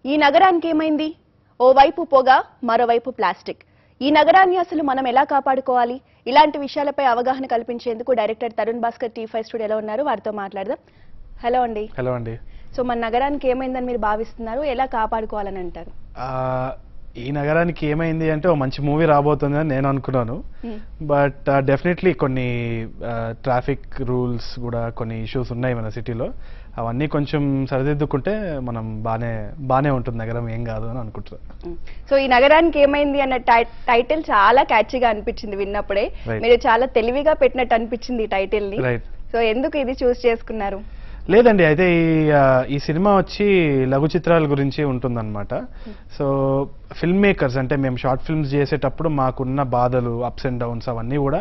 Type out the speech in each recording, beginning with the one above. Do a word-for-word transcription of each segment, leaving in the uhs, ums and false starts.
ఈ నగరానికి ఏమైంది? ఓవైపు పొగ, మరోవైపు ప్లాస్టిక్. ఈ నగరాన్ని అసలు మనం ఎలా కాపాడుకోవాలి? ఇలాంటి విషయాలపై అవగాహన కల్పించేందుకు director Tarun Bhaskar T five స్టూడియోలో ఉన్నారు. వారితో మాట్లాడదాం. హలో అండి. హలో అండి. సో మన నగరానికి ఏమైందని మీరు భావిస్తున్నారు? ఎలా కాపాడుకోవాలని అంటారు? ఈ నగరానికి ఏమైంది అంటే ఓ మంచి మూవీ రాబోతుంది అని నేను అనుకున్నాను. బట్ డెఫినెట్లీ కొన్ని ట్రాఫిక్ రూల్స్ కూడా కొన్ని ఇష్యూస్ ఉన్నాయి మన సిటీలో. అవన్నీ కొంచెం సరిదిద్దుకుంటే మనం బానే బానే ఉంటుంది నగరం, ఏం కాదు అని అనుకుంటున్నాను. సో ఈ నగరానికి ఏమైంది అన్న టైటిల్ చాలా క్యాచీగా అనిపించింది విన్నప్పుడే. మీరు చాలా తెలివిగా పెట్టినట్టు అనిపించింది ఈ టైటిల్ ని. సో ఎందుకు ఇది చూస్ చేసుకున్నారు? లేదండి, అయితే ఈ ఈ సినిమా వచ్చి లఘు చిత్రాల గురించి ఉంటుందన్నమాట. సో ఫిల్మ్ మేకర్స్ అంటే మేము షార్ట్ ఫిల్మ్స్ చేసేటప్పుడు మాకున్న బాధలు, అప్స్ అండ్ డౌన్స్ అవన్నీ కూడా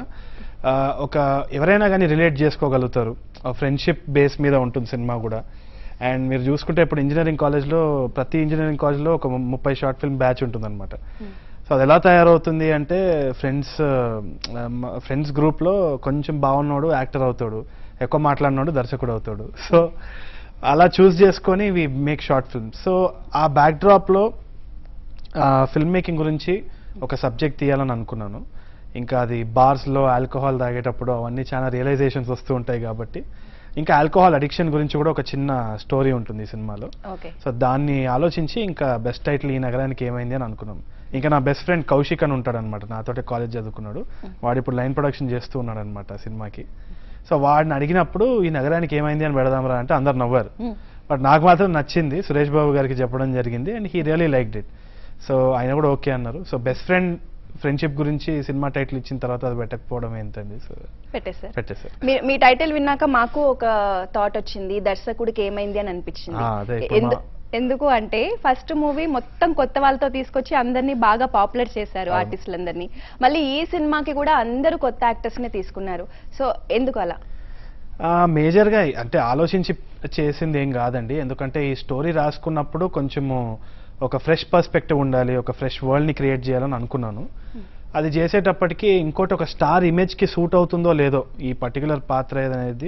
ఒక ఎవరైనా కానీ రిలేట్ చేసుకోగలుగుతారు. ఫ్రెండ్షిప్ బేస్ మీద ఉంటుంది సినిమా కూడా. అండ్ మీరు చూసుకుంటే ఇప్పుడు ఇంజనీరింగ్ కాలేజ్లో ప్రతి ఇంజనీరింగ్ కాలేజ్లో ఒక ముప్పై షార్ట్ ఫిల్మ్ బ్యాచ్ ఉంటుందన్నమాట. సో అది ఎలా తయారవుతుంది అంటే ఫ్రెండ్స్ ఫ్రెండ్స్ గ్రూప్లో కొంచెం బాగున్నాడు యాక్టర్ అవుతాడు, ఎక్కువ మాట్లాడినాడు దర్శకుడు అవుతాడు. సో అలా చూస్ చేసుకొని we make short film. So ఆ బ్యాక్ డ్రాప్లో ఫిల్మ్ మేకింగ్ గురించి ఒక సబ్జెక్ట్ తీయాలని అనుకున్నాను. ఇంకా అది బార్స్లో ఆల్కహాల్ తాగేటప్పుడు అవన్నీ చాలా రియలైజేషన్స్ వస్తూ ఉంటాయి కాబట్టి ఇంకా ఆల్కహాల్ అడిక్షన్ గురించి కూడా ఒక చిన్న స్టోరీ ఉంటుంది ఈ సినిమాలో. సో దాన్ని ఆలోచించి ఇంకా బెస్ట్ టైటిల్ ఈ నగరానికి ఏమైంది అని అనుకున్నాం. ఇంకా నా బెస్ట్ ఫ్రెండ్ కౌశిక్ అని ఉంటాడు అనమాట, నాతోటి కాలేజ్ చదువుకున్నాడు. వాడు ఇప్పుడు లైన్ ప్రొడక్షన్ చేస్తూ ఉన్నాడు అనమాట సినిమాకి. సో వాడిని అడిగినప్పుడు ఈ నగరానికి ఏమైంది అని పెడదాంరా అంటే అందరు నవ్వారు. బట్ నాకు మాత్రం నచ్చింది, సురేష్ బాబు గారికి చెప్పడం జరిగింది. And he really liked it. So ఆయన కూడా ఓకే అన్నారు. సో బెస్ట్ ఫ్రెండ్ ఫ్రెండ్షిప్ గురించి సినిమా టైటిల్ ఇచ్చిన తర్వాత అది పెట్టకపోవడం ఏంటండి. సో పెట్టేశారు. పెట్టేశారు. మీ టైటిల్ విన్నాక మాకు ఒక థాట్ వచ్చింది, దర్శకుడికి ఏమైంది అని అనిపించింది. ఎందుకు అంటే ఫస్ట్ మూవీ మొత్తం కొత్త వాళ్ళతో తీసుకొచ్చి అందరినీ బాగా పాపులర్ చేశారు, ఆర్టిస్టులందరినీ. మళ్ళీ ఈ సినిమాకి కూడా అందరూ కొత్త యాక్టర్స్ ని తీసుకున్నారు. సో ఎందుకు అలా? మేజర్గా అంటే ఆలోచించి చేసింది ఏం కాదండి. ఎందుకంటే ఈ స్టోరీ రాసుకున్నప్పుడు కొంచెము ఒక ఫ్రెష్ పర్స్పెక్టివ్ ఉండాలి, ఒక ఫ్రెష్ వరల్డ్ని క్రియేట్ చేయాలని అనుకున్నాను. అది చేసేటప్పటికి ఇంకోటి ఒక స్టార్ ఇమేజ్కి సూట్ అవుతుందో లేదో ఈ పర్టికులర్ పాత్ర అనేది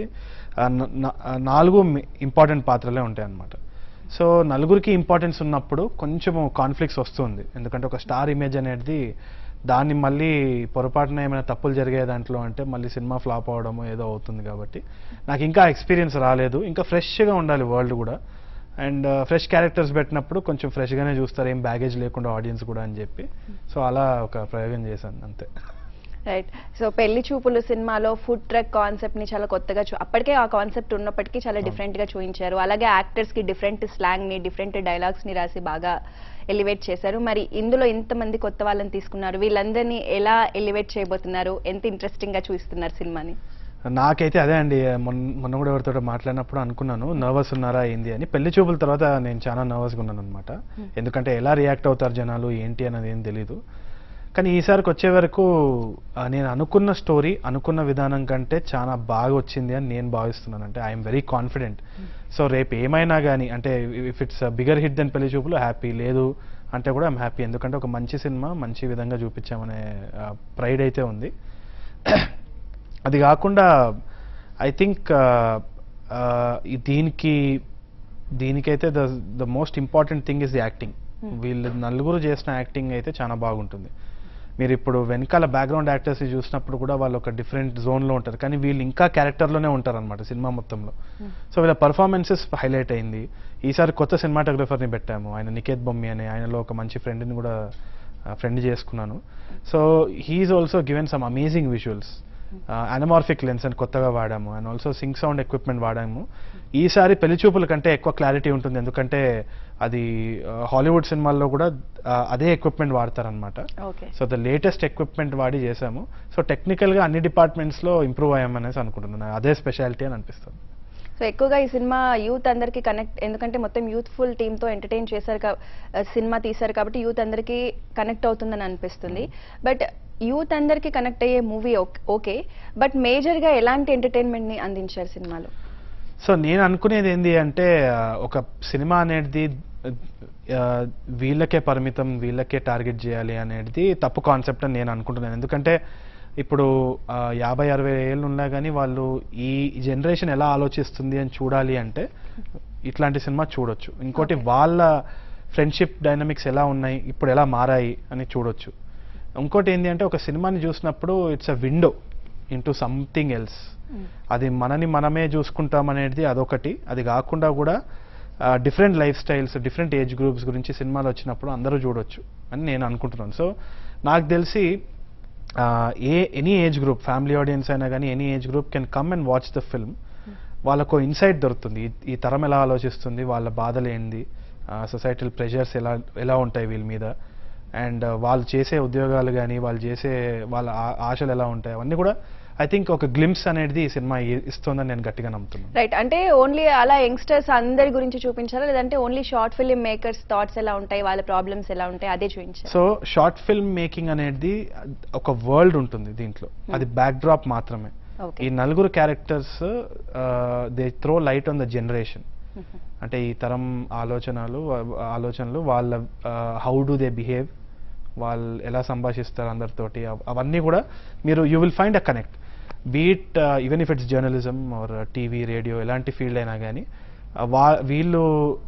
నాలుగు ఇంపార్టెంట్ పాత్రలే ఉంటాయి అన్నమాట. సో నలుగురికి ఇంపార్టెన్స్ ఉన్నప్పుడు కొంచెము కాన్ఫ్లిక్ట్స్ వస్తుంది. ఎందుకంటే ఒక స్టార్ ఇమేజ్ అనేది దాన్ని మళ్ళీ పొరపాటున ఏమైనా తప్పులు జరిగే దాంట్లో అంటే మళ్ళీ సినిమా ఫ్లాప్ అవడము ఏదో అవుతుంది. కాబట్టి నాకు ఇంకా ఎక్స్పీరియన్స్ రాలేదు. ఇంకా ఫ్రెష్గా ఉండాలి వరల్డ్ కూడా. అండ్ ఫ్రెష్ క్యారెక్టర్స్ పెట్టినప్పుడు కొంచెం ఫ్రెష్గానే చూస్తారు, ఏం బ్యాగేజ్ లేకుండా ఆడియన్స్ కూడా అని చెప్పి. సో అలా ఒక ప్రయోగం చేశాను అంతే. రైట్. సో పెళ్లి చూపులు సినిమాలో ఫుడ్ ట్రక్ కాన్సెప్ట్ ని చాలా కొత్తగా చూ అప్పటికే ఆ కాన్సెప్ట్ ఉన్నప్పటికీ చాలా డిఫరెంట్ గా చూపించారు. అలాగే యాక్టర్స్ కి డిఫరెంట్ స్లాంగ్ ని, డిఫరెంట్ డైలాగ్స్ ని రాసి బాగా ఎలివేట్ చేశారు. మరి ఇందులో ఇంతమంది కొత్త వాళ్ళని తీసుకున్నారు, వీళ్ళందరినీ ఎలా ఎలివేట్ చేయబోతున్నారు? ఎంత ఇంట్రెస్టింగ్ గా చూస్తున్నారు సినిమాని? నాకైతే అదే అండి, మొన్న మొన్న కూడా ఎవరితో మాట్లాడినప్పుడు అనుకున్నాను నర్వస్ ఉన్నారా ఏంది అని. పెళ్లి చూపుల తర్వాత నేను చాలా నర్వస్గా ఉన్నాను అనమాట. ఎందుకంటే ఎలా రియాక్ట్ అవుతారు జనాలు ఏంటి అన్నది ఏం తెలీదు. కానీ ఈసారికి వచ్చే వరకు నేను అనుకున్న స్టోరీ అనుకున్న విధానం కంటే చాలా బాగా వచ్చింది అని నేను భావిస్తున్నాను. అంటే ఐఎమ్ వెరీ కాన్ఫిడెంట్. సో రేపు ఏమైనా కానీ అంటే if it's bigger hit then Pelli Choopulu happy, లేదు అంటే కూడా ఐఎమ్ హ్యాపీ. ఎందుకంటే ఒక మంచి సినిమా మంచి విధంగా చూపించామనే ప్రైడ్ అయితే ఉంది. అది కాకుండా ఐ థింక్ దీనికి దీనికైతే the the most important thing is the acting. వీళ్ళు నలుగురు చేసిన యాక్టింగ్ అయితే చాలా బాగుంటుంది. మీరు ఇప్పుడు వెనకాల బ్యాక్గ్రౌండ్ యాక్టర్స్ చూసినప్పుడు కూడా వాళ్ళు ఒక డిఫరెంట్ జోన్లో ఉంటారు, కానీ వీళ్ళు ఇంకా క్యారెక్టర్లోనే ఉంటారు అనమాట సినిమా మొత్తంలో. సో వీళ్ళ పర్ఫార్మెన్సెస్ హైలైట్ అయింది. ఈసారి కొత్త సినిమాటోగ్రఫర్ని పెట్టాము, ఆయన నికేత్ బొమ్మి అని. ఆయనలో ఒక మంచి ఫ్రెండ్ని కూడా ఫ్రెండ్ చేసుకున్నాను. So he's also given some amazing visuals. Anamorphic lens అని కొత్తగా వాడాము, and also sync sound equipment వాడాము. ఈసారి పెళ్లి చూపుల కంటే ఎక్కువ క్లారిటీ ఉంటుంది, ఎందుకంటే అది హాలీవుడ్ సినిమాల్లో కూడా అదే ఎక్విప్మెంట్ వాడతారనమాట. సో ద లేటెస్ట్ ఎక్విప్మెంట్ వాడి చేసాము. సో టెక్నికల్గా అన్ని డిపార్ట్మెంట్స్లో ఇంప్రూవ్ అయ్యామనేసి అనుకుంటున్నాను. అదే స్పెషాలిటీ అని అనిపిస్తుంది. సో ఎక్కువగా ఈ సినిమా యూత్ అందరికి కనెక్ట్, ఎందుకంటే మొత్తం యూత్ఫుల్ టీమ్తో ఎంటర్టైన్ చేశారు, సినిమా తీశారు కాబట్టి యూత్ అందరికీ కనెక్ట్ అవుతుందని అనిపిస్తుంది. బట్ యూత్ అందరికీ కనెక్ట్ అయ్యే మూవీ ఓకే, బట్ మేజర్గా ఎలాంటి ఎంటర్టైన్మెంట్ని అందించారు సినిమాలో? సో నేను అనుకునేది ఏంటి అంటే ఒక సినిమా అనేది వీళ్ళకే పరిమితం, వీళ్ళకే టార్గెట్ చేయాలి అనేది తప్పు కాన్సెప్ట్ అని నేను అనుకుంటున్నాను. ఎందుకంటే ఇప్పుడు యాభై అరవై ఏళ్ళు ఉన్నా కానీ వాళ్ళు ఈ జనరేషన్ ఎలా ఆలోచిస్తుంది అని చూడాలి అంటే ఇట్లాంటి సినిమా చూడొచ్చు. ఇంకోటి వాళ్ళ ఫ్రెండ్షిప్ డైనమిక్స్ ఎలా ఉన్నాయి, ఇప్పుడు ఎలా మారాయి అని చూడొచ్చు. ఇంకోటి ఏంటి అంటే ఒక సినిమాని చూసినప్పుడు it's a window into something else. అది మనని మనమే చూసుకుంటాం అనేది అదొకటి. అది కాకుండా కూడా different lifestyles, different age groups గురించి సినిమాలు వచ్చినప్పుడు అందరూ చూడొచ్చు అని నేను అనుకుంటున్నాను. సో నాకు తెలిసి a any age group, family audience అయినా కానీ any age group can come and watch the film. వాళ్ళకు ఇన్సైట్ దొరుకుతుంది, ఈ తరం ఎలా ఆలోచిస్తుంది, వాళ్ళ బాధలు ఏంది, సొసైటల్ ప్రెషర్స్ ఎలా ఎలా ఉంటాయి వీళ్ళ మీద, అండ్ వాళ్ళు చేసే ఉద్యోగాలు కానీ వాళ్ళు చేసే వాళ్ళ ఆశలు ఎలా ఉంటాయి, అవన్నీ కూడా ఐ థింక్ ఒక గ్లిమ్స్ అనేది ఈ సినిమా ఇస్తుందని నేను గట్టిగా నమ్ముతున్నాను. రైట్. అంటే ఓన్లీ అలా యంగ్స్టర్స్ అందరి గురించి చూపించారా, లేదంటే only short film makers thoughts ఎలా ఉంటాయి, వాళ్ళ ప్రాబ్లమ్స్ ఎలా ఉంటాయి అదే చూపించారు? సో షార్ట్ ఫిల్మ్ మేకింగ్ అనేది ఒక వరల్డ్ ఉంటుంది దీంట్లో, అది బ్యాక్ డ్రాప్ మాత్రమే. ఈ నలుగురు characters they throw light on the generation. అంటే ఈ తరం ఆలోచనలు ఆలోచనలు వాళ్ళ హౌ డు దే బిహేవ్, వాళ్ళు ఎలా సంభాషిస్తారు అందరితోటి, అవన్నీ కూడా మీరు you will find a connect. But even if it's journalism or TV, radio, ఎలాంటి ఫీల్డ్ అయినా కానీ వా వీళ్ళు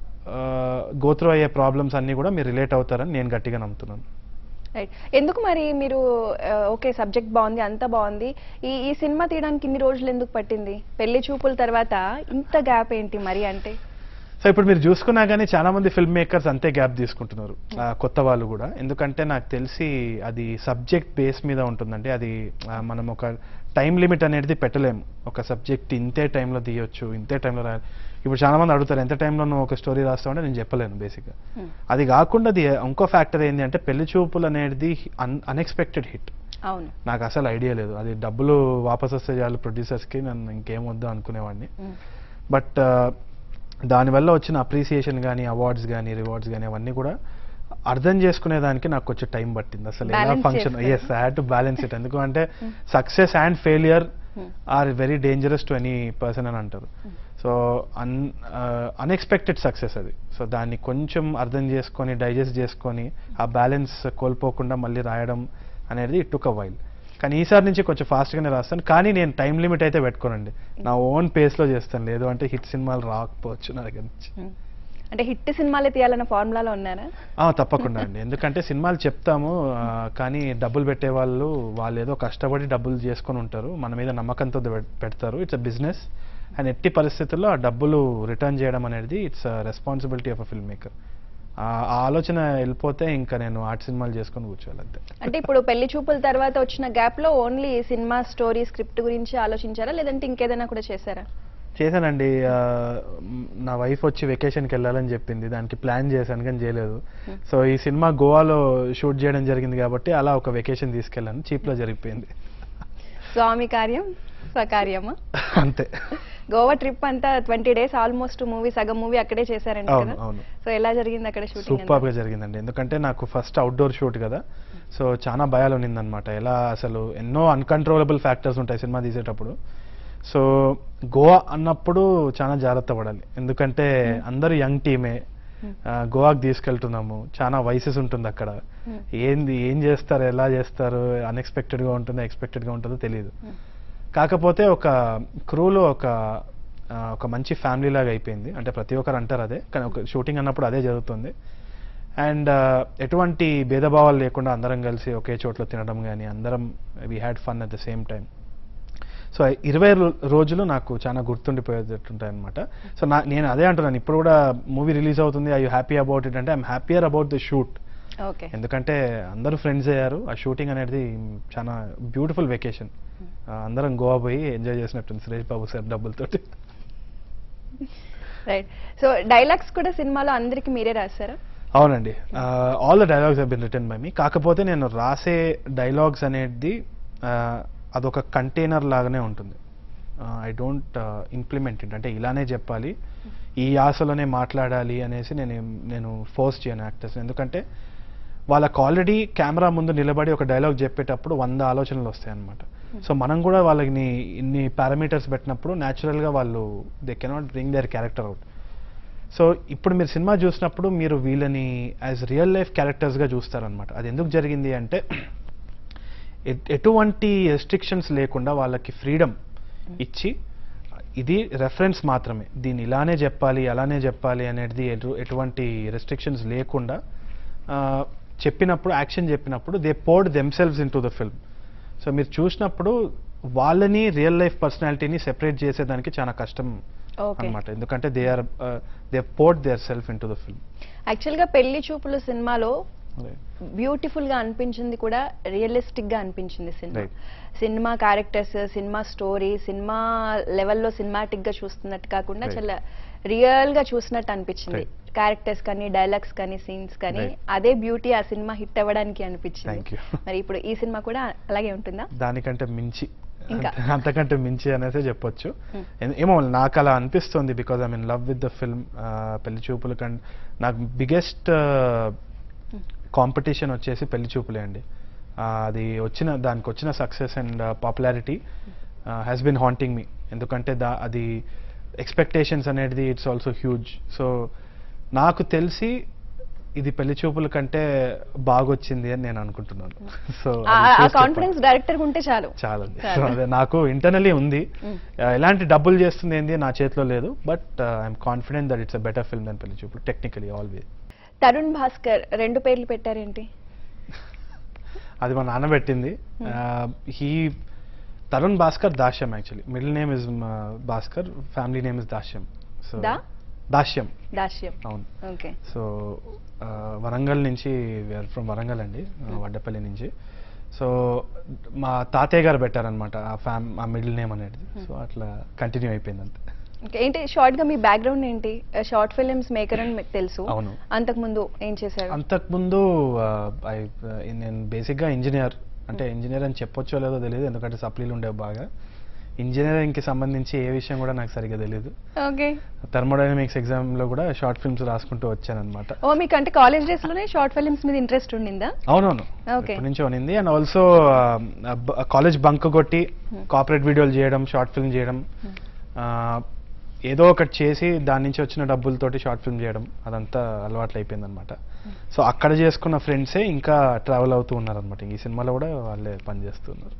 గోత్రో అయ్యే ప్రాబ్లమ్స్ అన్నీ కూడా మీరు రిలేట్ అవుతారని నేను గట్టిగా నమ్ముతున్నాను. రైట్. ఎందుకు మరి మీరు ఓకే సబ్జెక్ట్ బాగుంది, అంత బాగుంది, ఈ ఈ సినిమా తీయడానికి ఇన్ని రోజులు ఎందుకు పట్టింది? పెళ్లి చూపుల తర్వాత ఇంత గ్యాప్ ఏంటి మరి? అంటే సో ఇప్పుడు మీరు చూసుకున్నా కానీ చాలా మంది ఫిల్మ్ మేకర్స్ అంతే గ్యాప్ తీసుకుంటున్నారు, కొత్త వాళ్ళు కూడా. ఎందుకంటే నాకు తెలిసి అది సబ్జెక్ట్ బేస్ మీద ఉంటుందండి. అది మనం ఒక టైం లిమిట్ అనేది పెట్టలేము. ఒక సబ్జెక్ట్ ఇంతే టైంలో తీయొచ్చు, ఇంతే టైంలో రాయాలి. ఇప్పుడు చాలా మంది అడుగుతారు ఎంత టైంలో నువ్వు ఒక స్టోరీ రాస్తావు అంటే నేను చెప్పలేను బేసిక్గా. అది కాకుండా అది ఇంకో ఫ్యాక్టర్ ఏంటి అంటే పెళ్లి చూపులు అనేది అన్ అన్ఎక్స్పెక్టెడ్ హిట్. అవును, నాకు అసలు ఐడియా లేదు. అది డబ్బులు వాపస్ వస్తే చాలు ప్రొడ్యూసర్స్కి, నన్ను ఇంకేం వద్దు అనుకునేవాడిని. బట్ దానివల్ల వచ్చిన అప్రిసియేషన్ కానీ, అవార్డ్స్ కానీ, రివార్డ్స్ కానీ అవన్నీ కూడా అర్థం చేసుకునేదానికి నాకు కొంచెం టైం పట్టింది. అసలు ఎలా function, yes I had to balance it. ఎందుకు అంటే success and failure are very dangerous to any person అని అంటారు. సో అన్ అన్ఎక్స్పెక్టెడ్ సక్సెస్ అది. సో దాన్ని కొంచెం అర్థం చేసుకొని డైజెస్ట్ చేసుకొని ఆ బ్యాలెన్స్ కోల్పోకుండా మళ్ళీ రాయడం అనేది ఇట్ టుక్ అ వైల్. కానీ ఈసారి నుంచి కొంచెం ఫాస్ట్గానే రాస్తాను. కానీ నేను టైం లిమిట్ అయితే పెట్టుకోనండి, నా ఓన్ పేస్లో చేస్తాను. లేదు అంటే హిట్ సినిమాలు రాకపోవచ్చు నా దగ్గర నుంచి. అంటే హిట్ సినిమాలే తీయాలన్న ఫార్ములాలో ఉన్నారా? తప్పకుండా అండి. ఎందుకంటే సినిమాలు చెప్తాము కానీ డబ్బులు పెట్టే వాళ్ళు వాళ్ళు ఏదో కష్టపడి డబ్బులు చేసుకొని ఉంటారు, మన మీద నమ్మకంతో పెడతారు. ఇట్స్ అ బిజినెస్ అండ్ ఎట్టి పరిస్థితుల్లో ఆ డబ్బులు రిటర్న్ చేయడం అనేది it's a responsibility of a film maker. ఆ ఆలోచన వెళ్ళిపోతే ఇంకా నేను ఆర్ట్ సినిమాలు చేసుకొని కూర్చోవాలి అంతే. అంటే ఇప్పుడు పెళ్లి చూపుల తర్వాత వచ్చిన గ్యాప్ లో ఓన్లీ సినిమా స్టోరీ స్క్రిప్ట్ గురించి ఆలోచించారా, లేదంటే ఇంకేదైనా కూడా చేశారా? చేశానండి. నా వైఫ్ వచ్చి వెకేషన్కి వెళ్ళాలని చెప్పింది, దానికి ప్లాన్ చేశాను కానీ చేయలేదు. సో ఈ సినిమా గోవాలో షూట్ చేయడం జరిగింది కాబట్టి అలా ఒక వెకేషన్ తీసుకెళ్ళాను, చీప్లో జరిగిపోయింది. స్వామి కార్యం స్వకార్యమా? అంతే. గోవా ట్రిప్ అంతా ట్వంటీ డేస్ ఆల్మోస్ట్ మూవీ సగం మూవీ అక్కడే చేశారండి కదా? సో ఎలా జరిగింది అక్కడ షూటింగ్? సూపర్ గా జరిగిందండి. ఎందుకంటే నాకు ఫస్ట్ అవుట్డోర్ షూట్ కదా, సో చాలా భయాలు ఉన్నిందనమాట. ఎలా అసలు ఎన్నో అన్కంట్రోలబుల్ ఫ్యాక్టర్స్ ఉంటాయి సినిమా తీసేటప్పుడు. సో గోవా అన్నప్పుడు చాలా జాగ్రత్త పడాలి, ఎందుకంటే అందరూ యంగ్ టీమే, గోవాకి తీసుకెళ్తున్నాము, చాలా వయసెస్ ఉంటుంది అక్కడ. ఏంది ఏం చేస్తారు, ఎలా చేస్తారు, అన్ఎక్స్పెక్టెడ్గా ఉంటుందో ఎక్స్పెక్టెడ్గా ఉంటుందో తెలియదు. కాకపోతే ఒక క్రూలో ఒక ఒక మంచి ఫ్యామిలీ లాగా అయిపోయింది. అంటే ప్రతి ఒక్కరు అంటారు అదే, కానీ ఒక షూటింగ్ అన్నప్పుడు అదే జరుగుతుంది. అండ్ ఎటువంటి భేదభావాలు లేకుండా అందరం కలిసి ఒకే చోట్ల తినడం కానీ, అందరం we had fun at the same time. So ఇరవై రోజులు నాకు చాలా గుర్తుండిపోయేటట్టుంటాయి అనమాట. సో నా నేను అదే అంటున్నాను, ఇప్పుడు కూడా మూవీ రిలీజ్ అవుతుంది, I you happy about it అంటే I'm happier about the shoot. ఎందుకంటే అందరూ ఫ్రెండ్స్ అయ్యారు. ఆ షూటింగ్ అనేది చాలా బ్యూటిఫుల్ వెకేషన్. అందరం గోవా పోయి ఎంజాయ్ చేసినట్టుంది సురేష్ బాబు సార్ డబ్బులతోటి. రైట్. సో డైలాగ్స్ కూడా సినిమాలో అందరికి మీరే రాశారా? అవునండి, all the dialogues have been written by me. కాకపోతే నేను రాసే డైలాగ్స్ అనేది అదొక కంటైనర్ లాగానే ఉంటుంది. I don't implement it. అంటే ఇలానే చెప్పాలి, ఈ యాసలోనే మాట్లాడాలి అనేసి నేను నేను ఫోర్స్ చేయను యాక్టర్స్. ఎందుకంటే వాళ్ళకి ఆల్రెడీ కెమెరా ముందు నిలబడి ఒక డైలాగ్ చెప్పేటప్పుడు వంద ఆలోచనలు వస్తాయి అన్నమాట. సో మనం కూడా వాళ్ళని ఇన్ని పారామీటర్స్ పెట్టినప్పుడు న్యాచురల్గా వాళ్ళు they cannot bring their character out. So ఇప్పుడు మీరు సినిమా చూసినప్పుడు మీరు వీళ్ళని యాజ్ రియల్ లైఫ్ క్యారెక్టర్స్గా చూస్తారనమాట. అది ఎందుకు జరిగింది అంటే ఎటువంటి రెస్ట్రిక్షన్స్ లేకుండా వాళ్ళకి ఫ్రీడమ్ ఇచ్చి ఇది రెఫరెన్స్ మాత్రమే, దీన్ని ఇలానే చెప్పాలి అలానే చెప్పాలి అనేది ఎటు ఎటువంటి రెస్ట్రిక్షన్స్ లేకుండా చెప్పినప్పుడు, యాక్షన్ చెప్పినప్పుడు they poured themselves into the film. So మీరు చూసినప్పుడు వాళ్ళని రియల్ లైఫ్ పర్సనాలిటీని సెపరేట్ చేసేదానికి చాలా కష్టం అనమాట, ఎందుకంటే they are they poured their self into the film. యాక్చువల్గా పెళ్లి చూపులు సినిమాలో బ్యూటిఫుల్ గా అనిపించింది కూడా రియలిస్టిక్ గా అనిపించింది సినిమా. సినిమా క్యారెక్టర్స్, సినిమా స్టోరీ, సినిమా లెవెల్లో సినిమాటిక్ గా చూస్తున్నట్టు కాకుండా చాలా రియల్ గా చూసినట్టు అనిపించింది. క్యారెక్టర్స్ కానీ, డైలాగ్స్ కానీ, సీన్స్ కానీ, అదే బ్యూటీ ఆ సినిమా హిట్ అవ్వడానికి అనిపించింది. మరి ఇప్పుడు ఈ సినిమా కూడా అలాగే ఉంటుందా? దానికంటే మించి, అంతకంటే మించి అనేసి చెప్పొచ్చు. ఏమో నాకు అలా అనిపిస్తుంది, because I mean love with the film. Pelli Choopulu కంటే నాకు బిగ్గెస్ట్ కాంపిటీషన్ వచ్చేసి పెళ్లి చూపులే అండి. అది వచ్చిన దానికి వచ్చిన success and popularity has been haunting me, ఎందుకంటే దా అది ఎక్స్పెక్టేషన్స్ అనేది ఇట్స్ ఆల్సో హ్యూజ్. సో నాకు తెలిసి ఇది పెళ్లి చూపుల కంటే బాగొచ్చింది అని నేను అనుకుంటున్నాను. సో కాన్ఫిడెన్స్ డైరెక్టర్ ఉంటే చాలు చాలా. సో అదే నాకు ఇంటర్నల్లీ ఉంది. ఎలాంటి డబ్బులు చేస్తుంది ఏంది నా చేతిలో లేదు, but I'm confident that it's a better film then Pelli Choopulu technically always. Tarun Bhaskar రెండు పేర్లు పెట్టారేంటి? అది మా నాన్న పెట్టింది. He Tarun Bhaskar Dasyam, actually middle name is Bhaskar, family name is Dasyam. So Dasyam Dasyam అవును. ఓకే. సో వరంగల్ నుంచి, వేర్ ఫ్రమ్ వరంగల్ అండి, వడ్డపల్లి నుంచి. సో మా తాతయ్య గారు పెట్టారనమాట ఆ ఫ్యామ్ ఆ మిడిల్ నేమ్ అనేది. సో అట్లా కంటిన్యూ అయిపోయింది అంతే. ఏంటి షార్ట్ గా మీ బ్యాక్గ్రౌండ్ ఏంటి? షార్ట్ ఫిల్మ్స్ మేకర్ అని మీకు తెలుసు. అవును. అంతకు ముందు ఏం చేశారు? అంతకు ముందు నేను బేసిక్ గా ఇంజనీర్, అంటే ఇంజనీర్ అని చెప్పొచ్చో లేదో తెలియదు, ఎందుకంటే సప్లీలు ఉండేవి బాగా. ఇంజనీరింగ్ కి సంబంధించి ఏ విషయం కూడా నాకు సరిగ్గా తెలియదు. ఓకే. థర్మోడైనమిక్స్ ఎగ్జామ్ లో కూడా షార్ట్ ఫిల్మ్స్ రాసుకుంటూ వచ్చాను అనమాట. ఓ మీకు అంటే కాలేజ్ డేస్ లోనే షార్ట్ ఫిల్మ్స్ మీద ఇంట్రెస్ట్ ఉండిందా? అవునవును, ఎప్పటి నుంచో ఉన్నింది. అండ్ ఆల్సో కాలేజ్ బంక్ కొట్టి కార్పొరేట్ వీడియోలు చేయడం, షార్ట్ ఫిల్మ్ చేయడం, ఏదో ఒకటి చేసి దాని నుంచి వచ్చిన డబ్బులతోటి షార్ట్ ఫిల్మ్ చేయడం, అదంతా అలవాట్లు అయిపోయింది అనమాట. సో అక్కడ చేసుకున్న ఫ్రెండ్సే ఇంకా ట్రావెల్ అవుతూ ఉన్నారు అనమాట. ఈ సినిమాలో కూడా వాళ్ళే పని చేస్తున్నారు.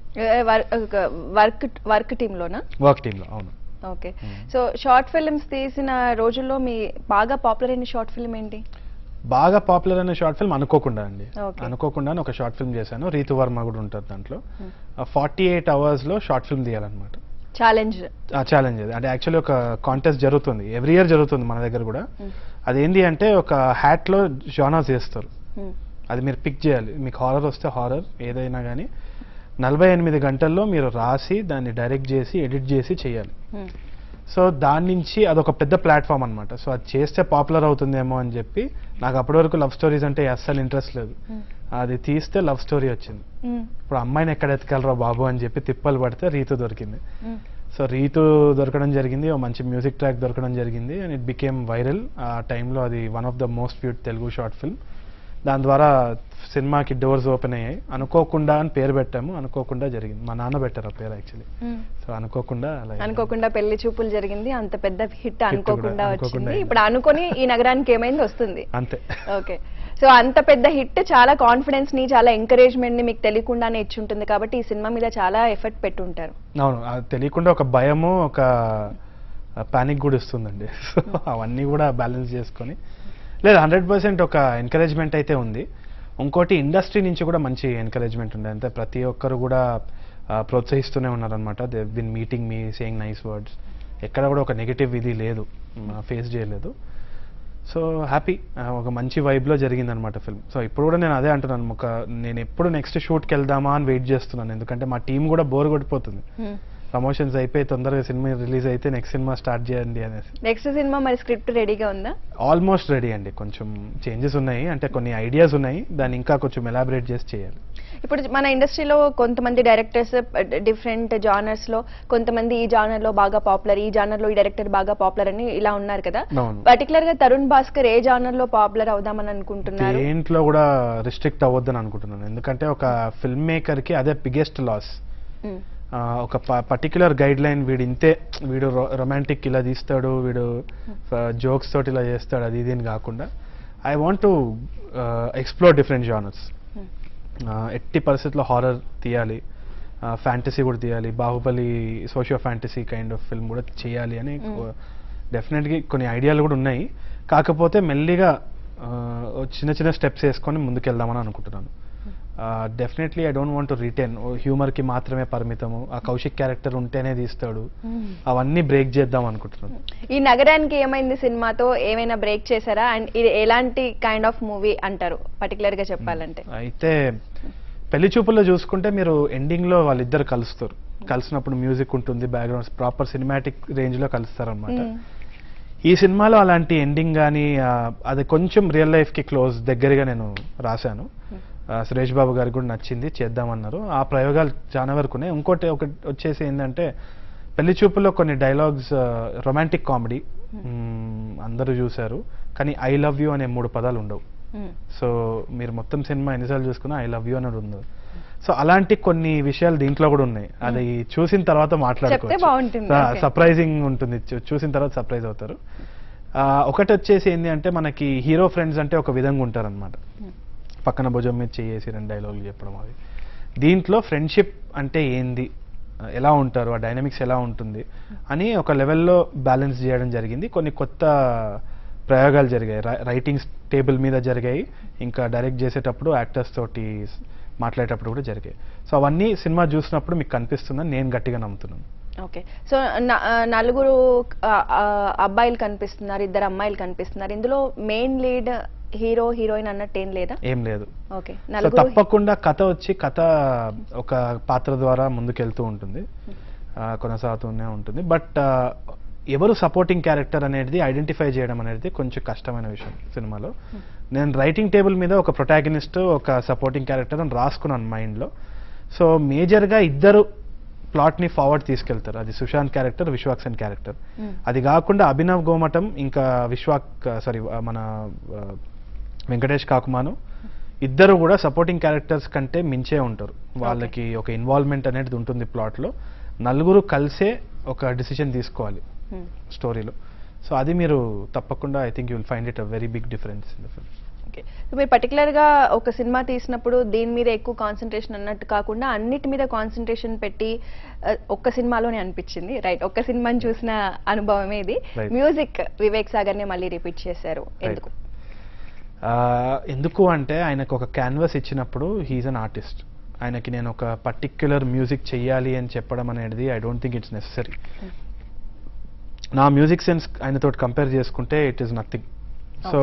వర్క్ వర్క్ టీమ్ లోనా? వర్క్ టీమ్ లో, అవును. ఓకే. సో షార్ట్ ఫిల్మ్స్ తీసిన రోజుల్లో మీ బాగా పాపులర్ అయిన షార్ట్ ఫిల్మ్ ఏంటి? బాగా పాపులర్ అయిన షార్ట్ ఫిల్మ్ అనుకోకుండా అండి, అనుకోకుండా ఒక షార్ట్ ఫిల్మ్ చేశాను. రీతు వర్మ కూడా ఉంటుంది దాంట్లో. ఫార్టీ ఎయిట్ అవర్స్ లో షార్ట్ ఫిల్మ్ తీయాలన్నమాట. ఛాలెంజ్ ఛాలెంజ్ అది యాక్చువల్లీ ఒక కాంటెస్ట్ జరుగుతుంది, ఎవ్రీ ఇయర్ జరుగుతుంది మన దగ్గర కూడా. అదేంటి అంటే ఒక హ్యాట్ లో జానర్స్ చేస్తారు, అది మీరు పిక్ చేయాలి. మీకు హారర్ వస్తే హారర్, ఏదైనా కానీ నలభై ఎనిమిది గంటల్లో మీరు రాసి దాన్ని డైరెక్ట్ చేసి ఎడిట్ చేసి చేయాలి. సో దాని నుంచి అదొక పెద్ద ప్లాట్ఫామ్ అనమాట. సో అది చేస్తే పాపులర్ అవుతుందేమో అని చెప్పి, నాకు అప్పటి వరకు లవ్ స్టోరీస్ అంటే అస్సలు ఇంట్రెస్ట్ లేదు. అది తీస్తే లవ్ స్టోరీ వచ్చింది. ఇప్పుడు అమ్మాయిని ఎక్కడ ఎత్తుకెళ్ళరా బాబు అని చెప్పి తిప్పలు పడితే రీతు దొరికింది. సో రీతు దొరకడం జరిగింది, ఒక మంచి మ్యూజిక్ ట్రాక్ దొరకడం జరిగింది, అండ్ ఇట్ బికేమ్ వైరల్. ఆ టైంలో అది one of the most viewed Telugu short film. దాని ద్వారా సినిమాకి డోర్స్ ఓపెన్ అయ్యాయి. అనుకోకుండా అని పేరు పెట్టాము, అనుకోకుండా జరిగింది. మా నాన్న పెట్టారు ఆ పేరు యాక్చువల్లీ. సో అనుకోకుండా అనుకోకుండా పెళ్లి చూపులు జరిగింది, అంత పెద్ద హిట్ అనుకోకుండా వచ్చింది. ఇప్పుడు అనుకొని ఈ నగరానికి ఏమైంది వస్తుంది అంతే. ఓకే. సో అంత పెద్ద హిట్ చాలా కాన్ఫిడెన్స్ ని, చాలా ఎంకరేజ్మెంట్ ని మీకు తెలియకుండానే ఇచ్చి ఉంటుంది కాబట్టి ఈ సినిమా మీద చాలా ఎఫర్ట్ పెట్టి ఉంటారు. అవును, తెలియకుండా ఒక భయము, ఒక పానిక్ కూడా ఇస్తుందండి. సో అవన్నీ కూడా బ్యాలెన్స్ చేసుకొని, లేదు హండ్రెడ్ పర్సెంట్ ఒక ఎంకరేజ్మెంట్ అయితే ఉంది. ఇంకోటి ఇండస్ట్రీ నుంచి కూడా మంచి ఎంకరేజ్మెంట్ ఉంది, అంటే ప్రతి ఒక్కరు కూడా ప్రోత్సహిస్తూనే ఉన్నారనమాట. They been meeting me, saying nice words. ఎక్కడ కూడా ఒక నెగిటివ్ ఇది లేదు, ఫేస్ చేయలేదు. సో హ్యాపీ, ఒక మంచి వైబ్లో జరిగిందనమాట ఫిల్మ్. సో ఇప్పుడు కూడా నేను అదే అంటున్నాను, ఒక నేను ఎప్పుడు నెక్స్ట్ షూట్కి వెళ్దామా అని వెయిట్ చేస్తున్నాను, ఎందుకంటే మా టీం కూడా బోర్ కొట్టిపోతుంది. ప్రమోషన్స్ అయిపోయి తొందరగా సినిమా రిలీజ్ అయితే నెక్స్ట్ సినిమా స్టార్ట్ చేయండి అనేసి. నెక్స్ట్ సినిమా మరి స్క్రిప్ట్ రెడీగా ఉందా? ఆల్మోస్ట్ రెడీ అండి, కొంచెం చేంజెస్ ఉన్నాయి, అంటే కొన్ని ఐడియాస్ ఉన్నాయి, దాన్ని ఇంకా కొంచెం ఎలాబరేట్ చేసి చేయాలి. ఇప్పుడు మన ఇండస్ట్రీలో కొంతమంది డైరెక్టర్స్ డిఫరెంట్ జానర్స్ లో, కొంతమంది ఈ జానర్ లో బాగా పాపులర్, ఈ జానర్ లో ఈ డైరెక్టర్ బాగా పాపులర్ అని ఇలా ఉన్నారు కదా. పర్టికులర్ గా తరుణ్ భాస్కర్ ఏ జానర్ లో పాపులర్ అవుదామని అనుకుంటున్నారు? దేంట్లో కూడా రిస్ట్రిక్ట్ అవ్వద్దని అనుకుంటున్నాను, ఎందుకంటే ఒక ఫిల్మ్ మేకర్ కి అదే బిగ్గెస్ట్ లాస్. ఒక పర్టిక్యులర్ గైడ్ లైన్, వీడు ఇంతే, వీడు రొమాంటిక్ ఇలా తీస్తాడు, వీడు జోక్స్ తోటి ఇలా చేస్తాడు, అది ఇది అని కాకుండా I want to explore different genres. ఎట్టి పరిస్థితుల్లో హారర్ తీయాలి, ఫ్యాంటసీ కూడా తీయాలి, Baahubali socio fantasy kind of film కూడా చేయాలి అని డెఫినెట్గా కొన్ని ఐడియాలు కూడా ఉన్నాయి. కాకపోతే మెల్లిగా చిన్న చిన్న స్టెప్స్ వేసుకొని ముందుకెళ్దామని అనుకుంటున్నాను. Definitely I don't want to retain హ్యూమర్కి మాత్రమే పరిమితము, ఆ కౌశిక్ క్యారెక్టర్ ఉంటేనే తీస్తాడు, అవన్నీ బ్రేక్ చేద్దాం అనుకుంటున్నాను. ఈ నగరానికి ఏమైంది సినిమాతో ఏమైనా బ్రేక్ చేశారా? అండ్ ఇది ఎలాంటి కైండ్ ఆఫ్ మూవీ అంటారు పర్టికులర్గా చెప్పాలంటే? అయితే పెళ్లి చూపుల్లో చూసుకుంటే మీరు ఎండింగ్లో వాళ్ళిద్దరు కలుస్తారు. కలిసినప్పుడు మ్యూజిక్ ఉంటుంది, బ్యాక్గ్రౌండ్స్ ప్రాపర్ సినిమాటిక్ రేంజ్లో కలుస్తారు అనమాట. ఈ సినిమాలో అలాంటి ఎండింగ్ కానీ అది కొంచెం రియల్ లైఫ్కి క్లోజ్ దగ్గరగా నేను రాశాను. సురేష్ బాబు గారికి కూడా నచ్చింది, చేద్దామన్నారు. ఆ ప్రయోగాలు చాలా వరకు ఉన్నాయి. ఇంకోటి ఒకటి వచ్చేసి ఏంటంటే పెళ్లి చూపుల్లో కొన్ని డైలాగ్స్ రొమాంటిక్ కామెడీ అందరూ చూశారు, కానీ ఐ లవ్ యూ అనే మూడు పదాలు ఉండవు. సో మీరు మొత్తం సినిమా ఎన్నిసార్లు చూసుకున్నా ఐ లవ్ యూ అనేది ఉంది. సో అలాంటి కొన్ని విషయాలు దీంట్లో కూడా ఉన్నాయి. అది చూసిన తర్వాత మాట్లాడుకోవచ్చు, సర్ప్రైజింగ్ ఉంటుంది, చూసిన తర్వాత సర్ప్రైజ్ అవుతారు. ఒకటి వచ్చేసి ఏంటి అంటే మనకి హీరో ఫ్రెండ్స్ అంటే ఒక విధంగా ఉంటారనమాట, పక్కన భుజం మీద చేసి రెండు డైలాగులు చెప్పడం. అది దీంట్లో ఫ్రెండ్షిప్ అంటే ఏంది, ఎలా ఉంటారు, ఆ డైనమిక్స్ ఎలా ఉంటుంది అని ఒక లెవెల్లో బ్యాలెన్స్ చేయడం జరిగింది. కొన్ని కొత్త ప్రయోగాలు జరిగాయి, రైటింగ్స్ టేబుల్ మీద జరిగాయి, ఇంకా డైరెక్ట్ చేసేటప్పుడు యాక్టర్స్ తోటి మాట్లాడేటప్పుడు కూడా జరిగాయి. సో అవన్నీ సినిమా చూసినప్పుడు మీకు కనిపిస్తుందని నేను గట్టిగా నమ్ముతున్నాను. ఓకే, సో నలుగురు అబ్బాయిలు కనిపిస్తున్నారు, ఇద్దరు అమ్మాయిలు కనిపిస్తున్నారు. ఇందులో మెయిన్ లీడ్ హీరో హీరోయిన్ అన్నట్టు ఏం లేదా? ఏం లేదు. ఓకే, తప్పకుండా కథ వచ్చి కథ ఒక పాత్ర ద్వారా ముందుకెళ్తూ ఉంటుంది, కొనసాగుతూనే ఉంటుంది. బట్ ఎవరు సపోర్టింగ్ క్యారెక్టర్ అనేది ఐడెంటిఫై చేయడం అనేది కొంచెం కష్టమైన విషయం సినిమాలో. నేను రైటింగ్ టేబుల్ మీద ఒక ప్రొటాగనిస్ట్, ఒక సపోర్టింగ్ క్యారెక్టర్ అని రాసుకున్నాను మైండ్లో. సో మేజర్గా ఇద్దరు ప్లాట్ని ఫార్వర్డ్ తీసుకెళ్తారు, అది సుశాంత్ క్యారెక్టర్, విశ్వాక్సన్ క్యారెక్టర్. అది కాకుండా అభినవ్ గోమటం ఇంకా విశ్వాక్ సారీ మన వెంకటేష్ కాకుమాను ఇద్దరు కూడా సపోర్టింగ్ క్యారెక్టర్స్ కంటే మించే ఉంటారు. వాళ్ళకి ఒక ఇన్వాల్వ్మెంట్ అనేది ఉంటుంది ప్లాట్లో. నలుగురు కలిసే ఒక డిసిషన్ తీసుకోవాలి స్టోరీలో. సో అది మీరు తప్పకుండా I think you will find it a very big difference in the film. Okay, మీరు పర్టికులర్గా ఒక సినిమా తీసినప్పుడు దీని మీద ఎక్కువ కాన్సన్ట్రేషన్ అన్నట్టు కాకుండా అన్నిటి మీద కాన్సన్ట్రేషన్ పెట్టి ఒక్క సినిమాలోనే అనిపించింది, రైట్? ఒక్క సినిమాని చూసిన అనుభవమే ఇది. మ్యూజిక్ వివేక్ సాగర్నే మళ్ళీ రిపీట్ చేశారు, ఎందుకు? ఎందుకు అంటే ఆయనకు ఒక క్యాన్వాస్ ఇచ్చినప్పుడు హీఈస్ అన్ ఆర్టిస్ట్. ఆయనకి నేను ఒక పర్టిక్యులర్ మ్యూజిక్ చెయ్యాలి అని చెప్పడం అనేది I don't think it's necessary. నా మ్యూజిక్ సెన్స్ ఆయనతో కంపేర్ చేసుకుంటే ఇట్ ఈస్ నథింగ్. సో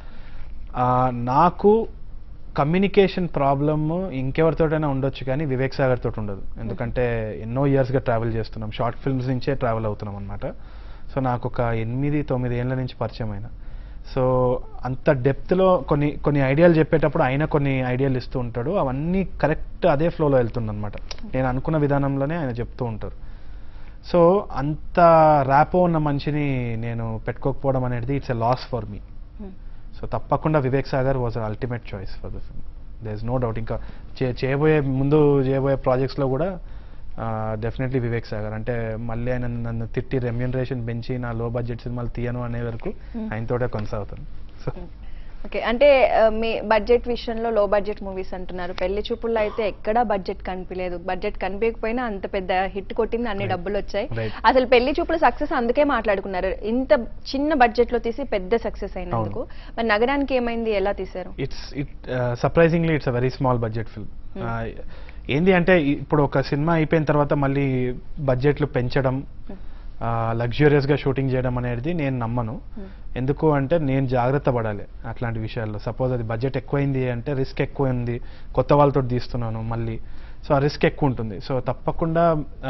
నాకు కమ్యూనికేషన్ ప్రాబ్లమ్ ఇంకెవరితోటైనా ఉండొచ్చు కానీ వివేక్ సాగర్ తోటి ఉండదు. ఎందుకంటే ఎన్నో ఇయర్స్గా ట్రావెల్ చేస్తున్నాం, షార్ట్ ఫిల్మ్స్ నుంచే ట్రావెల్ అవుతున్నాం అనమాట. సో నాకు ఒక ఎనిమిది తొమ్మిది ఏళ్ళ నుంచి పరిచయం అయినా. సో అంత డెప్త్లో కొన్ని కొన్ని ఐడియాలు చెప్పేటప్పుడు ఆయన కొన్ని ఐడియాలు ఇస్తూ ఉంటాడు, అవన్నీ కరెక్ట్ అదే ఫ్లోలో వెళ్తుందన్నమాట. నేను అనుకున్న విధానంలోనే ఆయన చెప్తూ ఉంటారు. సో అంత ర్యాపో ఉన్న మనిషిని నేను పెట్టుకోకపోవడం అనేది it's a loss for me. So తప్పకుండా Vivek Sagar was an ultimate choice for the film, there is no doubt. ఇంకా చే చేయబోయే ముందు చేయబోయే ప్రాజెక్ట్స్లో కూడా డెఫినెట్లీ వివేక్ సాగర్. అంటే మళ్ళీ ఆయన నన్ను తిట్టి రెమ్యూనరేషన్ పెంచి నా లో బడ్జెట్ సినిమాలు తీయను అనే వరకు ఆయనతోటే కొనసాగుతాను. సో ఓకే, అంటే మీ బడ్జెట్ విషయంలో లో బడ్జెట్ మూవీస్ అంటున్నారు, పెళ్లి చూపుల్లో అయితే ఎక్కడా బడ్జెట్ కనిపించలేదు. బడ్జెట్ కనిపించకపోయినా అంత పెద్ద హిట్ కొట్టింది, అన్ని డబ్బులు వచ్చాయి. అసలు పెళ్లి చూపుల సక్సెస్ అందుకే మాట్లాడుకున్నారు, ఇంత చిన్న బడ్జెట్ లో తీసి పెద్ద సక్సెస్ అయినందుకు. మరి నగరానికి ఏమైంది, ఎలా తీశారు? It's it surprisingly it's a very small budget film. ఏంది అంటే ఇప్పుడు ఒక సినిమా అయిపోయిన తర్వాత మళ్ళీ బడ్జెట్లు పెంచడం, లగ్జూరియస్గా షూటింగ్ చేయడం అనేది నేను నమ్మను. ఎందుకు అంటే నేను జాగ్రత్త పడాలి అట్లాంటి విషయాల్లో. సపోజ్ అది బడ్జెట్ ఎక్కువైంది అంటే రిస్క్ ఎక్కువ ఉంది, కొత్త వాళ్ళతో తీస్తున్నాను మళ్ళీ, సో ఆ రిస్క్ ఎక్కువ ఉంటుంది. సో తప్పకుండా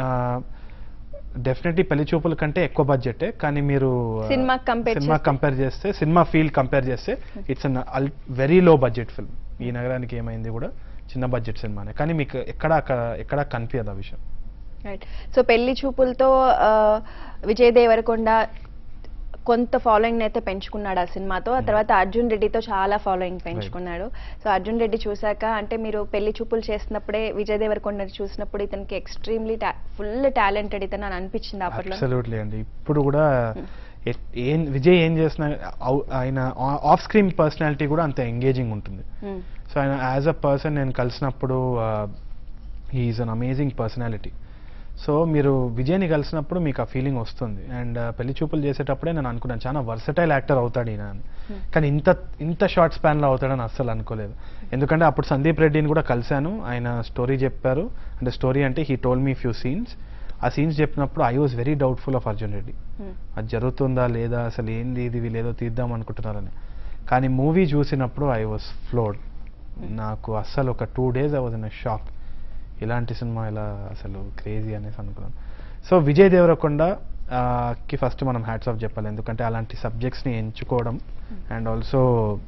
డెఫినెట్లీ పెళ్లి చూపుల కంటే ఎక్కువ బడ్జెటే, కానీ మీరు సినిమా కంపేర్ చేస్తే, సినిమా ఫీల్ కంపేర్ చేస్తే it's an very low budget film. ఈ నగరానికి ఏమైంది కూడా చిన్న బడ్జెట్ సినిమానే, కానీ మీకు ఎక్కడ ఎక్కడ కనిపించదు ఆ విషయం. రైట్, సో పెళ్లి చూపులతో విజయ్ దేవరకొండ కొంత ఫాలోయింగ్ అయితే పెంచుకున్నాడు ఆ సినిమాతో. ఆ తర్వాత అర్జున్ రెడ్డితో చాలా ఫాలోయింగ్ పెంచుకున్నాడు. సో అర్జున్ రెడ్డి చూసాక, అంటే మీరు పెళ్లి చూపులు చేసినప్పుడే విజయ్ దేవరకొండ చూసినప్పుడు ఇతనికి ఎక్స్ట్రీమ్లీ ఫుల్ టాలెంటెడ్ ఇతను అని అనిపించింది అప్పట్లో? అబ్సల్యూట్లీ అండి. ఇప్పుడు కూడా ఏం విజయ్ ఏం చేసిన ఆయన ఆఫ్ స్క్రీన్ పర్సనాలిటీ కూడా అంత ఎంగేజింగ్ ఉంటుంది. సో ఆయన యాజ్ అ పర్సన్ నేను కలిసినప్పుడు he's an amazing personality. So మీరు విజయ్ని కలిసినప్పుడు మీకు ఆ ఫీలింగ్ వస్తుంది. అండ్ పెళ్లి చూపులు చేసేటప్పుడే నేను అనుకున్నాను చాలా వర్సటైల్ యాక్టర్ అవుతాడు ఈయన అని. కానీ ఇంత ఇంత షార్ట్ స్పాన్లో అవుతాడని అస్సలు అనుకోలేదు. ఎందుకంటే అప్పుడు సందీప్ రెడ్డిని కూడా కలిశాను, ఆయన స్టోరీ చెప్పారు. అంటే స్టోరీ అంటే he told me few scenes. ఆ సీన్స్ చెప్పినప్పుడు I was very doubtful of Arjun Reddy. అది జరుగుతుందా లేదా, అసలు ఏంది ఇది, వీళ్ళు ఏదో తీద్దాం అనుకుంటున్నారని. కానీ మూవీ చూసినప్పుడు ఐ వాజ్ ఫ్లోడ్. నాకు అస్సలు ఒక two days I was in a shock. ఇలాంటి సినిమా ఇలా అసలు క్రేజీ అనేసి అనుకున్నాను. సో విజయ్ దేవరకొండ కి ఫస్ట్ మనం హ్యాట్స్ ఆఫ్ చెప్పాలి. ఎందుకంటే అలాంటి సబ్జెక్ట్స్ని ఎంచుకోవడం అండ్ ఆల్సో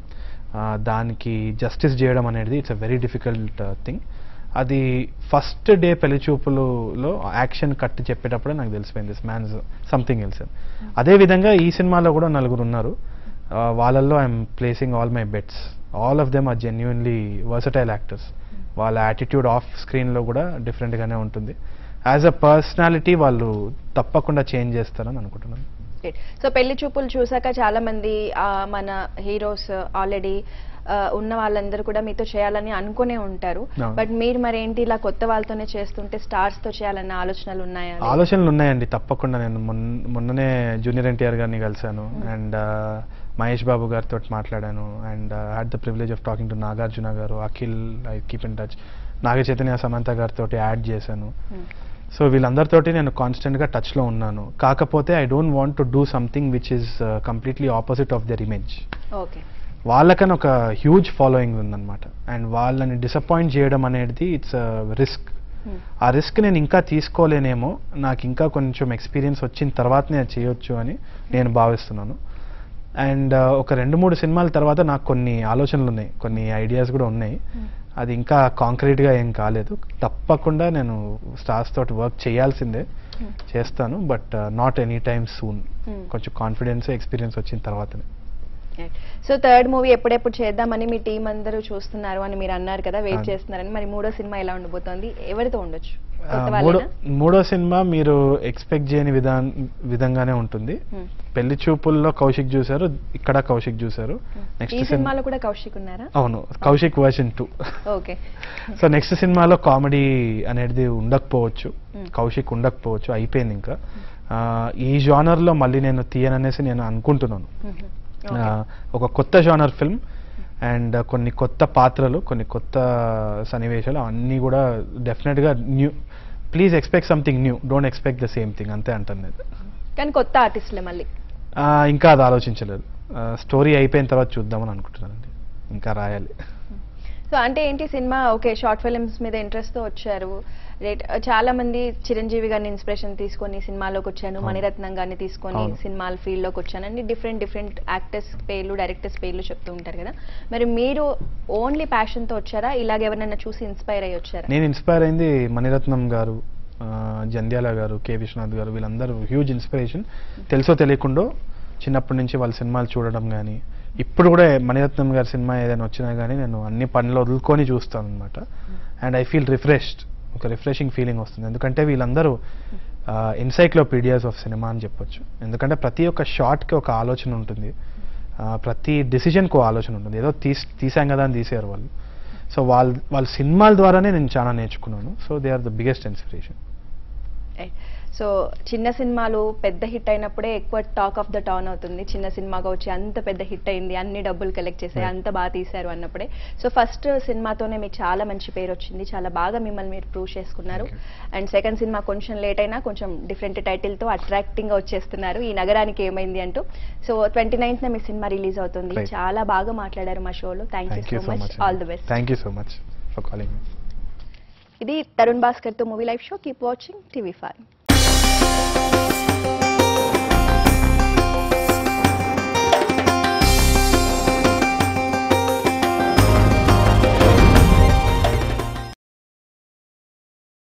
దానికి జస్టిస్ చేయడం అనేది it's a very difficult thing. అది ఫస్ట్ డే పెళ్లి చూపులలో యాక్షన్ కట్ చెప్పేటప్పుడే నాకు తెలిసిపోయింది దిస్ మ్యాన్స్ సంథింగ్ ఎల్స్. అదేవిధంగా ఈ సినిమాలో కూడా నలుగురు ఉన్నారు. వాళ్ళల్లో I'm placing all my bets. All of them are genuinely versatile actors. వాళ్ళ యాటిట్యూడ్ ఆఫ్ స్క్రీన్లో కూడా డిఫరెంట్గానే ఉంటుంది. యాజ్ అ పర్సనాలిటీ వాళ్ళు తప్పకుండా చేంజ్ చేస్తారని అనుకుంటున్నాను. సో పెళ్లి చూపులు చూసాక చాలా మంది మన హీరోస్ ఆల్రెడీ ఉన్న వాళ్ళందరూ కూడా మీతో చేయాలని అనుకునే ఉంటారు. బట్ మీరు మరి ఏంటి ఇలా కొత్త వాళ్ళతోనే చేస్తుంటే స్టార్స్ తో చేయాలన్న ఆలోచనలు ఉన్నాయా? ఆలోచనలు ఉన్నాయండి తప్పకుండా. నేను మొన్ననే జూనియర్ ఎన్టీఆర్ గారిని కలిశాను అండ్ మహేష్ బాబు గారితో మాట్లాడాను and had the privilege of talking to Nagarjuna garu, Akhil, I keep in touch. Naga Chaitanya, Samantha గారితో యాడ్ చేశాను. సో వీళ్ళందరితోటి నేను కాన్స్టెంట్గా టచ్లో ఉన్నాను. కాకపోతే I don't want to do something which is completely opposite of their image. Okay, వాళ్ళకని ఒక హ్యూజ్ ఫాలోయింగ్ ఉందన్నమాట. అండ్ వాళ్ళని డిసప్పాయింట్ చేయడం అనేది ఇట్స్ రిస్క్. ఆ రిస్క్ నేను ఇంకా తీసుకోలేనేమో, నాకు ఇంకా కొంచెం ఎక్స్పీరియన్స్ వచ్చిన తర్వాతనే అది చేయొచ్చు అని నేను భావిస్తున్నాను. అండ్ ఒక రెండు మూడు సినిమాల తర్వాత నాకు కొన్ని ఆలోచనలు ఉన్నాయి, కొన్ని ఐడియాస్ కూడా ఉన్నాయి. అది ఇంకా కాంక్రీట్గా ఏం కాలేదు. తప్పకుండా నేను స్టార్స్ తోటి వర్క్ చేయాల్సిందే, చేస్తాను. But not any time soon. కొంచెం కాన్ఫిడెన్స్, ఎక్స్పీరియన్స్ వచ్చిన తర్వాతనే. సో థర్డ్ మూవీ ఎప్పుడెప్పుడు చేద్దామని మీ టీం అందరూ చూస్తున్నారు అని మీరు అన్నారు కదా, వెయిట్ చేస్తున్నారని. మరి మూడో సినిమా ఎలా ఉండబోతోంది? ఎవరితో ఉండొచ్చు? మూడో సినిమా మీరు ఎక్స్పెక్ట్ చేయని విధా విధంగానే ఉంటుంది. పెళ్లి చూపుల్లో కౌశిక్ చూసారు, ఇక్కడ కౌశిక్ చూసారు. నెక్స్ట్ సినిమాలో కూడా కౌశిక్ ఉన్నారా? అవును, Kaushik version two. Okay. So next సినిమాలో కామెడీ అనేది ఉండకపోవచ్చు, కౌశిక్ ఉండకపోవచ్చు, అయిపోయింది ఇంకా. ఈ జానర్ లో మళ్ళీ నేను తీయననేసి నేను అనుకుంటున్నాను. ఒక కొత్త జానర్ ఫిల్మ్ అండ్ కొన్ని కొత్త పాత్రలు, కొన్ని కొత్త సన్నివేశాలు అన్నీ కూడా డెఫినెట్గా new. Please expect something new, don't expect the same thing, అంతే అంటాను. కానీ కొత్త ఆర్టిస్టులే మళ్ళీ ఇంకా అది ఆలోచించలేదు. స్టోరీ అయిపోయిన తర్వాత చూద్దామని అనుకుంటున్నానండి, ఇంకా రాయాలి. సో అంటే ఏంటి సినిమా ఓకే షార్ట్ ఫిల్మ్స్ మీద ఇంట్రెస్ట్తో వచ్చారు. రేట్ చాలా మంది చిరంజీవి గారిని ఇన్స్పిరేషన్ తీసుకొని సినిమాలోకి వచ్చాను, మణిరత్నం గారిని తీసుకొని సినిమాల ఫీల్డ్లోకి వచ్చాను అని డిఫరెంట్ డిఫరెంట్ యాక్టర్స్ పేర్లు, డైరెక్టర్స్ పేర్లు చెప్తూ ఉంటారు కదా. మరి మీరు ఓన్లీ ప్యాషన్తో వచ్చారా, ఇలాగ ఎవరైనా చూసి ఇన్స్పైర్ అయ్యి వచ్చారా? నేను ఇన్స్పైర్ అయింది మణిరత్నం గారు, జంధ్యాల గారు, కె విశ్వనాథ్ గారు, వీళ్ళందరూ హ్యూజ్ ఇన్స్పిరేషన్. తెలుసో తెలియకుండా చిన్నప్పటి నుంచి వాళ్ళ సినిమాలు చూడడం కానీ, ఇప్పుడు కూడా మణిరత్నం గారి సినిమా ఏదైనా వచ్చినా కానీ నేను అన్ని పనులు వదులుకొని చూస్తాను అనమాట. అండ్ ఐ ఫీల్ రిఫ్రెష్డ్, ఒక రిఫ్రెషింగ్ ఫీలింగ్ వస్తుంది. ఎందుకంటే వీళ్ళందరూ ఎన్సైక్లోపీడియాస్ ఆఫ్ సినిమా అని చెప్పొచ్చు. ఎందుకంటే ప్రతి ఒక్క షాట్కి ఒక ఆలోచన ఉంటుంది, ప్రతి డిసిజన్కి ఒక ఆలోచన ఉంటుంది. ఏదో తీసి తీసాం కదా అని తీసారు వాళ్ళు. సో వాళ్ళ వాళ్ళ సినిమాల ద్వారానే నేను చాలా నేర్చుకున్నాను. So they are the biggest inspiration. So చిన్న సినిమాలు పెద్ద హిట్ అయినప్పుడే ఎక్కువ టాక్ ఆఫ్ ద టౌన్ అవుతుంది. చిన్న సినిమాగా వచ్చి అంత పెద్ద హిట్ అయింది, అన్ని డబ్బులు కలెక్ట్ చేసాయి, అంత బాగా తీశారు అన్నప్పుడే. సో ఫస్ట్ సినిమాతోనే మీకు చాలా మంచి పేరు వచ్చింది, చాలా బాగా మిమ్మల్ని మీరు ప్రూవ్ చేసుకున్నారు. అండ్ సెకండ్ సినిమా కొంచెం లేట్ అయినా కొంచెం డిఫరెంట్ టైటిల్తో అట్రాక్టింగ్గా వచ్చేస్తున్నారు, ఈ నగరానికి ఏమైంది అంటూ. సో ట్వంటీ నైన్త్ మీ సినిమా రిలీజ్ అవుతుంది. చాలా బాగా మాట్లాడారు మా షోలో. Thank you so much. All the best. Thank you so much for calling. ఇది తరుణ్ భాస్కర్తో movie live show. Keep watching TV five.